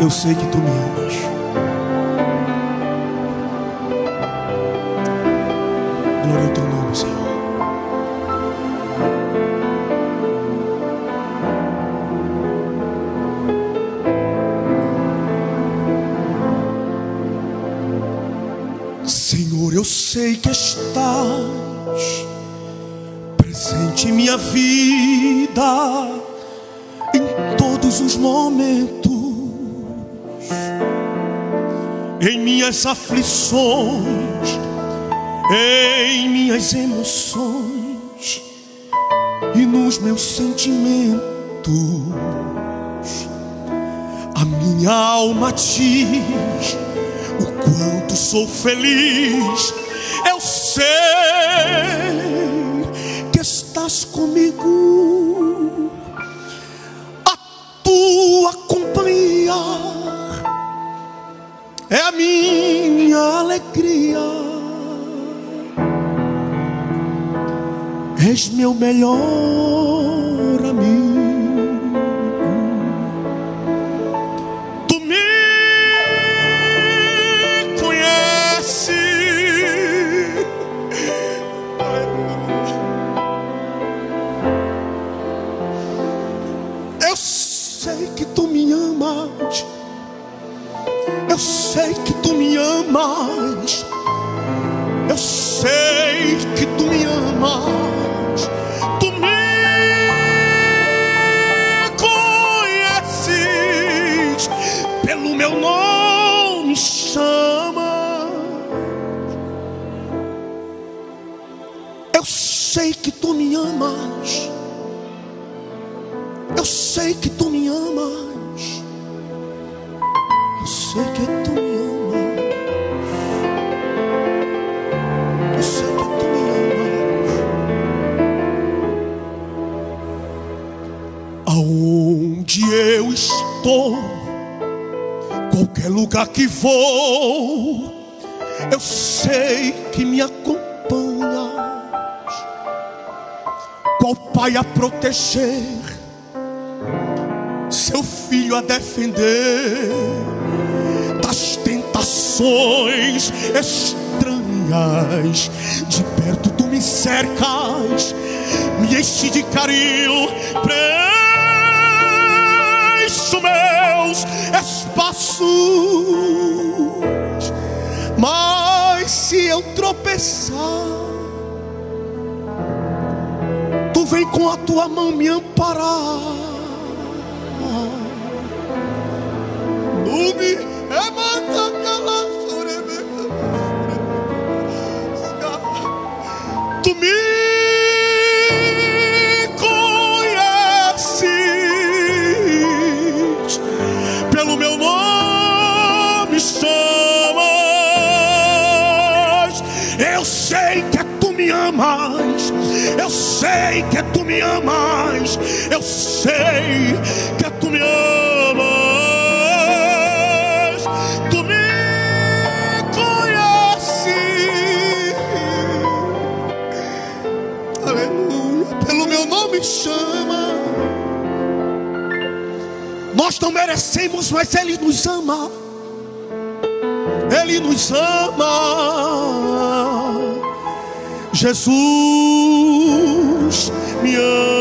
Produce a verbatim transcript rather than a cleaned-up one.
eu sei que tu me amas. Glória ao teu nome, Senhor. Senhor, eu sei que estás presente em minha vida, em todos os momentos, em minhas aflições, em minhas emoções e nos meus sentimentos. A minha alma diz o quanto sou feliz. Eu sei que estás comigo. A tua companhia é a minha alegria. És meu melhor amigo. Tu me conheces. Eu sei que tu me amas. Eu sei que tu me amas. Eu sei que tu me amas. Tu me conheces, pelo meu nome chama. Eu sei que tu me amas. Eu sei que tu me amas. Eu sei que tu me amas. Eu sei que tu me amas. Aonde eu estou, qualquer lugar que vou, eu sei que me acompanhas. Qual pai a proteger, seu filho a defender das tentações estranhas. De perto tu me cercas, me enche de carinho, preenche meus espaços. Mas se eu tropeçar, tu vem com a tua mão me amparar. Tu me conheces, pelo meu nome chamas. Eu sei que tu me amas. Eu sei que tu me amas. Eu sei que tu me amas. Tu me conheces, aleluia, pelo meu nome chama. Nós não merecemos, mas Ele nos ama. Ele nos ama. Jesus me ama.